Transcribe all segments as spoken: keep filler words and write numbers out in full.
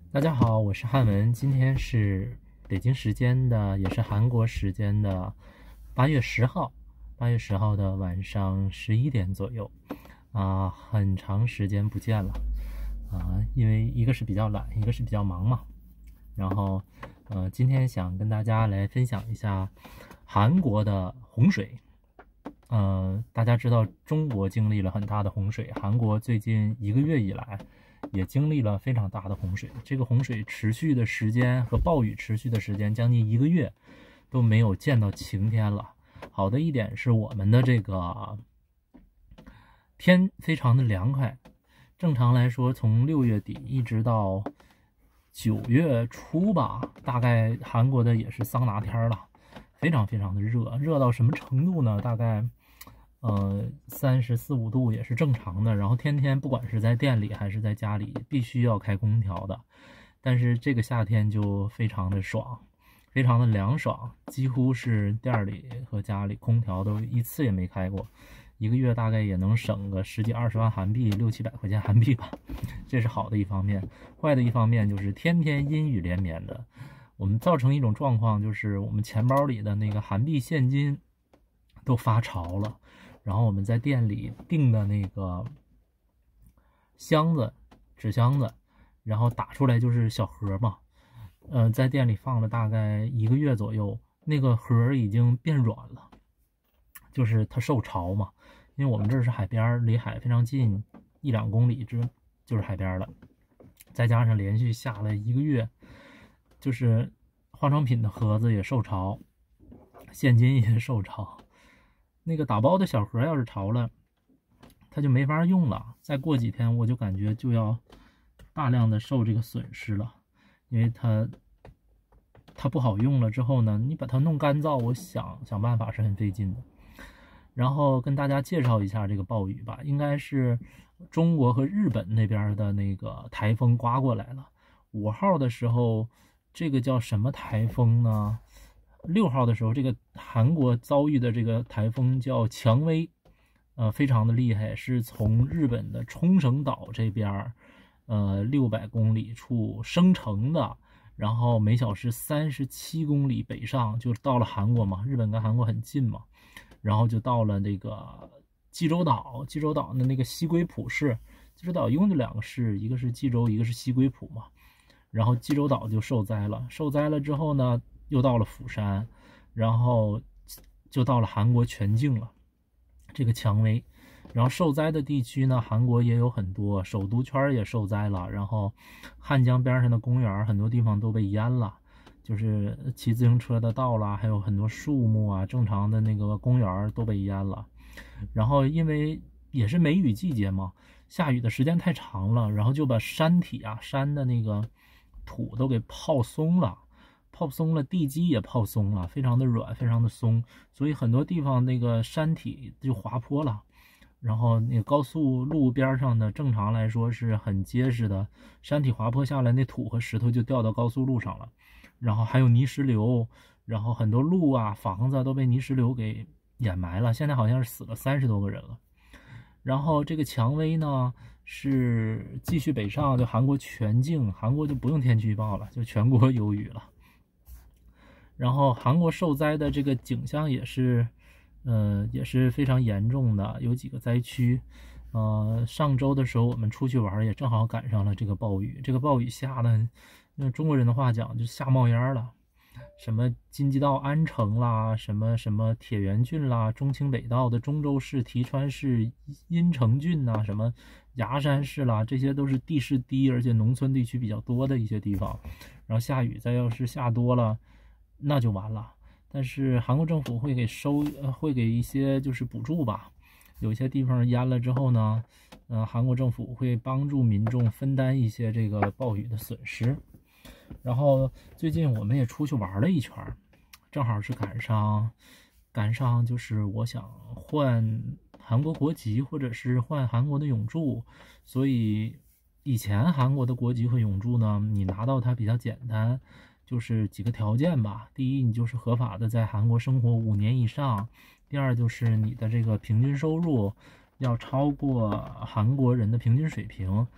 大家好，我是汉文，今天是北京时间的，也是韩国时间的八月十号，八月十号的晚上十一点左右，啊，很长时间不见了，啊，因为一个是比较懒，一个是比较忙嘛，然后，呃，今天想跟大家来分享一下韩国的洪水。呃，大家知道中国经历了很大的洪水，韩国最近一个月以来也经历了非常大的洪水。这个洪水持续的时间和暴雨持续的时间将近一个月都没有见到晴天了。好的一点是我们的这个天非常的凉快，正常来说从六月底一直到九月初吧，大概韩国的也是桑拿天了，非常非常的热，热到什么程度呢？大概呃，三十四五度也是正常的，然后天天不管是在店里还是在家里，必须要开空调的。但是这个夏天就非常的爽，非常的凉爽，几乎是店里和家里空调都一次也没开过，一个月大概也能省个十几二十万韩币，六七百块钱韩币吧。这是好的一方面，坏的一方面就是天天阴雨连绵的，我们造成一种状况，就是我们钱包里的那个韩币现金都发潮了。然后我们在店里订的那个箱子，纸箱子，然后打出来就是小盒嘛，呃，在店里放了大概一个月左右，那个盒已经变软了，就是它受潮嘛。因为我们这是海边，离海非常近，一两公里之就是海边了，再加上连续下了一个月，就是化妆品的盒子也受潮，现金也受潮。那个打包的小盒要是潮了，它就没法用了。再过几天我就感觉就要大量的受这个损失了，因为它它不好用了之后呢，你把它弄干燥，我想想办法是很费劲的。然后跟大家介绍一下这个暴雨吧，应该是中国和日本那边的那个台风刮过来了。五号的时候，这个叫什么台风呢？六号的时候，这个韩国遭遇的这个台风叫蔷薇，呃，非常的厉害，是从日本的冲绳岛这边，呃，六百公里处生成的，然后每小时三十七公里北上，就到了韩国嘛，日本跟韩国很近嘛，然后就到了那个济州岛，济州岛的那个西归浦市，济州岛一共就两个市，一个是济州，一个是西归浦嘛，然后济州岛就受灾了，受灾了之后呢，又到了釜山，然后就到了韩国全境了，这个蔷薇。然后受灾的地区呢，韩国也有很多，首都圈也受灾了，然后汉江边上的公园很多地方都被淹了，就是骑自行车的道啦，还有很多树木啊，正常的那个公园都被淹了。然后因为也是梅雨季节嘛，下雨的时间太长了，然后就把山体啊，山的那个土都给泡松了，泡松了，地基也泡松了，非常的软，非常的松，所以很多地方那个山体就滑坡了。然后那个高速路边上的，正常来说是很结实的，山体滑坡下来，那土和石头就掉到高速路上了。然后还有泥石流，然后很多路啊、房子都被泥石流给掩埋了。现在好像是死了三十多个人了。然后这个蔷薇呢是继续北上，就韩国全境，韩国就不用天气预报了，就全国有雨了。然后韩国受灾的这个景象也是。呃，也是非常严重的，有几个灾区。呃，上周的时候我们出去玩，也正好赶上了这个暴雨。这个暴雨下的，用中国人的话讲，就下冒烟了。什么京畿道安城啦，什么什么铁原郡啦，中清北道的中州市、提川市、阴城郡呐，什么牙山市啦，这些都是地势低而且农村地区比较多的一些地方。然后下雨，再要是下多了，那就完了。但是韩国政府会给收，呃，会给一些就是补助吧。有些地方淹了之后呢，呃，韩国政府会帮助民众分担一些这个暴雨的损失。然后最近我们也出去玩了一圈，正好是赶上，赶上就是我想换韩国国籍或者是换韩国的永驻，所以以前韩国的国籍和永驻呢，你拿到它比较简单。就是几个条件吧，第一，你就是合法的在韩国生活五年以上；第二，就是你的这个平均收入要超过韩国人的平均水平，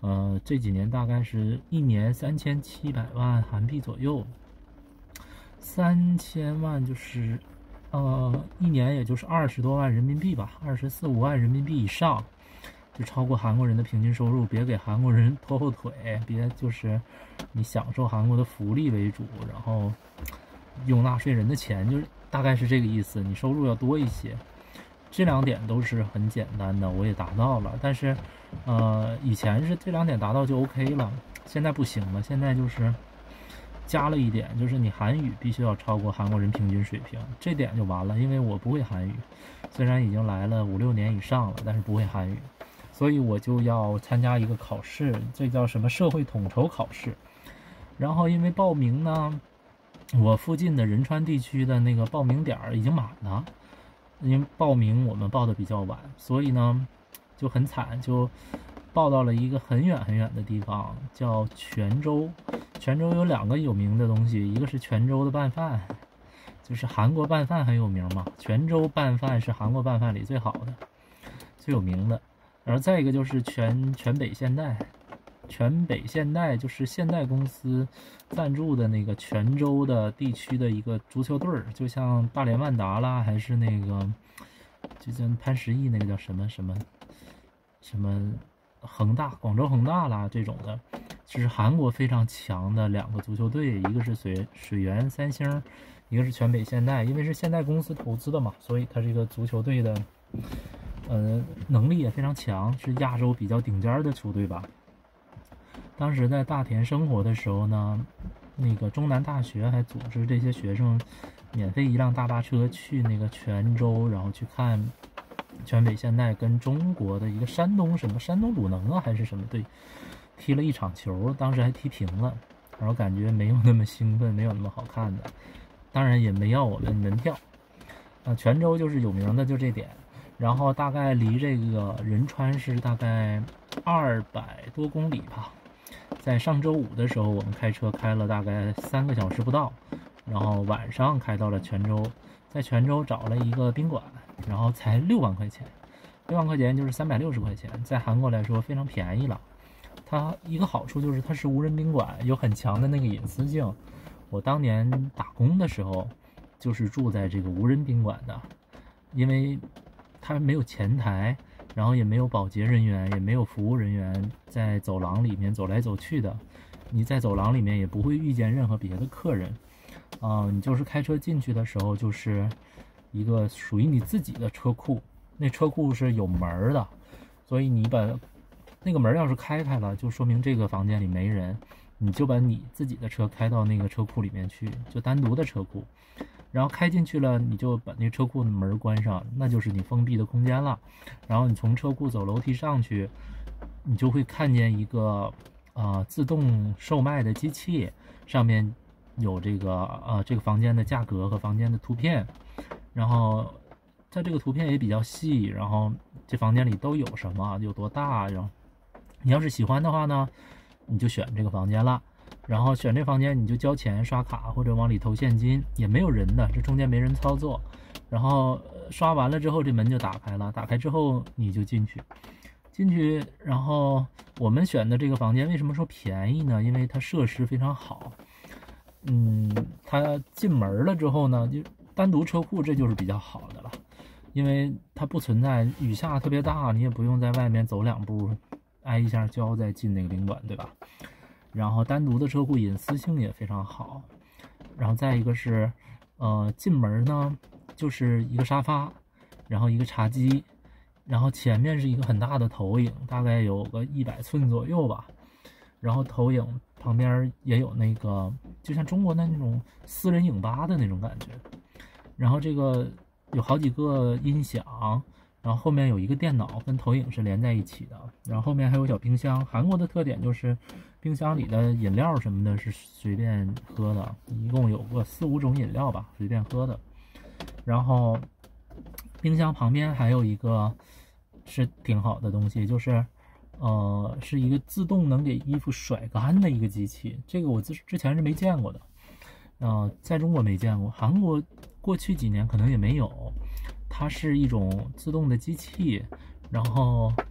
呃，这几年大概是一年三千七百万韩币左右，三千万就是，呃，一年也就是二十多万人民币吧，二十四五万人民币以上，就超过韩国人的平均收入。别给韩国人拖后腿，别就是你享受韩国的福利为主，然后用纳税人的钱，就是大概是这个意思。你收入要多一些。这两点都是很简单的，我也达到了。但是，呃，以前是这两点达到就 OK 了，现在不行了。现在就是加了一点，就是你韩语必须要超过韩国人平均水平，这点就完了。因为我不会韩语，虽然已经来了五六年以上了，但是不会韩语，所以我就要参加一个考试，这叫什么社会统筹考试。然后因为报名呢，我附近的仁川地区的那个报名点已经满了。因为报名我们报的比较晚，所以呢就很惨，就报到了一个很远很远的地方，叫泉州。泉州有两个有名的东西，一个是泉州的拌饭，就是韩国拌饭很有名嘛，泉州拌饭是韩国拌饭里最好的、最有名的。然后再一个就是全全北现代，全北现代就是现代公司赞助的那个泉州的地区的一个足球队儿，就像大连万达啦，还是那个就像潘石屹那个叫什么什么什么恒大，广州恒大啦这种的，就是韩国非常强的两个足球队，一个是水水原三星，一个是全北现代。因为是现代公司投资的嘛，所以它这个足球队的呃能力也非常强，是亚洲比较顶尖的球队吧。当时在大田生活的时候呢，那个中南大学还组织这些学生免费一辆大巴车去那个泉州，然后去看全北现代跟中国的一个山东什么山东鲁能啊还是什么队踢了一场球，当时还踢平了，然后感觉没有那么兴奋，没有那么好看的，当然也没要我们门票。啊，泉州就是有名的就这点，然后大概离这个仁川是大概二百多公里吧。在上周五的时候，我们开车开了大概三个小时不到，然后晚上开到了泉州，在泉州找了一个宾馆，然后才六万块钱，六万块钱就是三百六十块钱，在韩国来说非常便宜了。它一个好处就是它是无人宾馆，有很强的那个隐私性。我当年打工的时候就是住在这个无人宾馆的，因为它没有前台，然后也没有保洁人员，也没有服务人员在走廊里面走来走去的，你在走廊里面也不会遇见任何别的客人，啊、呃，你就是开车进去的时候，就是一个属于你自己的车库，那车库是有门的，所以你把那个门要是开开了，就说明这个房间里没人，你就把你自己的车开到那个车库里面去，就单独的车库。然后开进去了，你就把那车库的门关上，那就是你封闭的空间了。然后你从车库走楼梯上去，你就会看见一个呃自动售卖的机器，上面有这个呃这个房间的价格和房间的图片，然后它这个图片也比较细，然后这房间里都有什么，有多大，然后你要是喜欢的话呢，你就选这个房间了。然后选这房间你就交钱刷卡或者往里投现金，也没有人的，这中间没人操作。然后刷完了之后这门就打开了，打开之后你就进去进去然后我们选的这个房间为什么说便宜呢？因为它设施非常好。嗯，它进门了之后呢，就单独车库这就是比较好的了，因为它不存在雨下特别大，你也不用在外面走两步挨一下胶再进那个宾馆，对吧？然后单独的车库隐私性也非常好，然后再一个是，呃，进门呢就是一个沙发，然后一个茶几，然后前面是一个很大的投影，大概有个一百寸左右吧，然后投影旁边也有那个就像中国的那种私人影吧的那种感觉，然后这个有好几个音响。然后后面有一个电脑跟投影是连在一起的，然后后面还有小冰箱。韩国的特点就是冰箱里的饮料什么的是随便喝的，一共有个四五种饮料吧，随便喝的。然后冰箱旁边还有一个是挺好的东西，就是呃是一个自动能给衣服甩干的一个机器，这个我之之前是没见过的，呃在中国没见过，韩国过去几年可能也没有。它是一种自动的机器，然后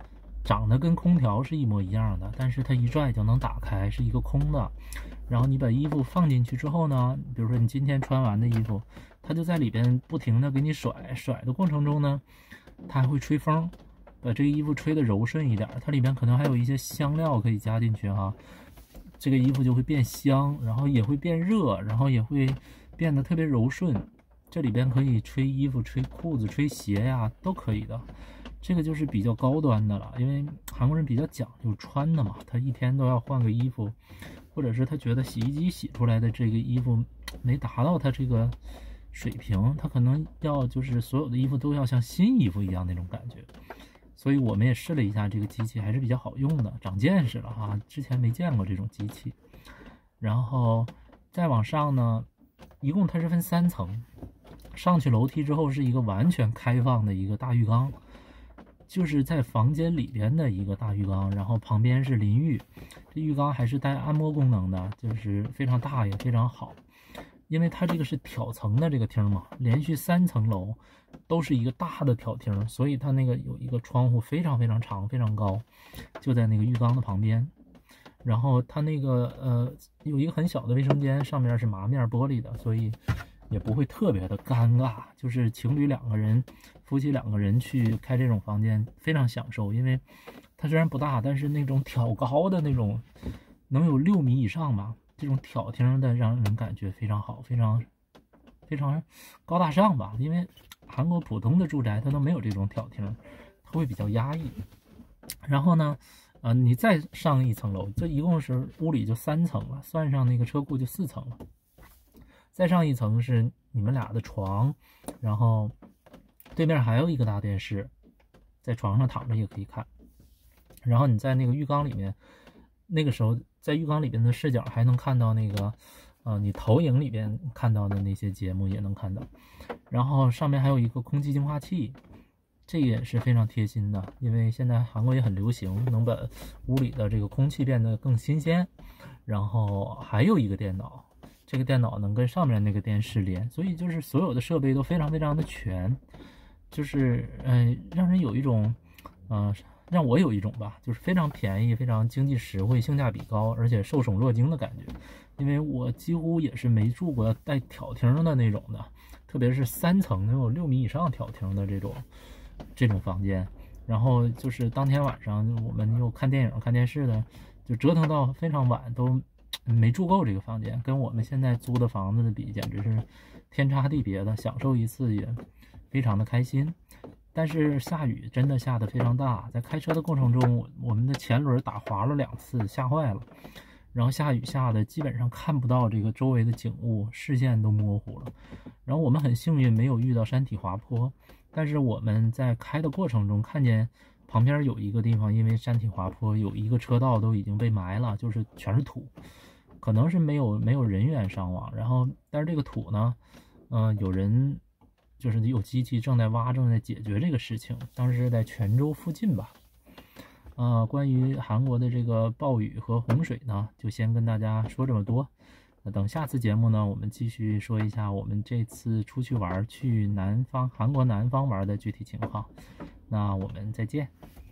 长得跟空调是一模一样的，但是它一拽就能打开，是一个空的。然后你把衣服放进去之后呢，比如说你今天穿完的衣服，它就在里边不停的给你甩，甩的过程中呢，它还会吹风，把这个衣服吹得柔顺一点。它里边可能还有一些香料可以加进去哈，这个衣服就会变香，然后也会变热，然后也会变得特别柔顺。这里边可以吹衣服、吹裤子、吹鞋呀，都可以的。这个就是比较高端的了，因为韩国人比较讲究穿的嘛，他一天都要换个衣服，或者是他觉得洗衣机洗出来的这个衣服没达到他这个水平，他可能要就是所有的衣服都要像新衣服一样那种感觉。所以我们也试了一下这个机器，还是比较好用的，长见识了哈，之前没见过这种机器。然后再往上呢，一共它是分三层，上去楼梯之后是一个完全开放的一个大浴缸。就是在房间里边的一个大浴缸，然后旁边是淋浴，这浴缸还是带按摩功能的，就是非常大也非常好。因为它这个是挑层的这个厅嘛，连续三层楼都是一个大的挑厅，所以它那个有一个窗户非常非常长非常高，就在那个浴缸的旁边。然后它那个呃有一个很小的卫生间，上面是麻面玻璃的，所以也不会特别的尴尬，就是情侣两个人、夫妻两个人去开这种房间非常享受，因为它虽然不大，但是那种挑高的那种能有六米以上吧，这种挑厅的让人感觉非常好，非常非常高大上吧。因为韩国普通的住宅它都没有这种挑厅，它会比较压抑。然后呢，呃，你再上一层楼，这一共是屋里就三层了，算上那个车库就四层了。再上一层是你们俩的床，然后对面还有一个大电视，在床上躺着也可以看。然后你在那个浴缸里面，那个时候在浴缸里边的视角还能看到那个，呃，你投影里边看到的那些节目也能看到。然后上面还有一个空气净化器，这也是非常贴心的，因为现在韩国也很流行，能把屋里的这个空气变得更新鲜。然后还有一个电脑。这个电脑能跟上面那个电视连，所以就是所有的设备都非常非常的全，就是嗯、呃，让人有一种，呃，让我有一种吧，就是非常便宜、非常经济实惠、性价比高，而且受宠若惊的感觉。因为我几乎也是没住过带挑厅的那种的，特别是三层能有六米以上挑厅的这种这种房间。然后就是当天晚上我们又看电影、看电视的，就折腾到非常晚都。没住够这个房间，跟我们现在租的房子的比，简直是天差地别的。享受一次也非常的开心，但是下雨真的下得非常大，在开车的过程中，我们的前轮打滑了两次，吓坏了。然后下雨下的基本上看不到这个周围的景物，视线都模糊了。然后我们很幸运没有遇到山体滑坡，但是我们在开的过程中看见。旁边有一个地方，因为山体滑坡，有一个车道都已经被埋了，就是全是土，可能是没有没有人员伤亡。然后，但是这个土呢，嗯、呃，有人就是有机器正在挖，正在解决这个事情。当时是在泉州附近吧。呃，关于韩国的这个暴雨和洪水呢，就先跟大家说这么多。那等下次节目呢，我们继续说一下我们这次出去玩，去南方韩国南方玩的具体情况。那我们再见。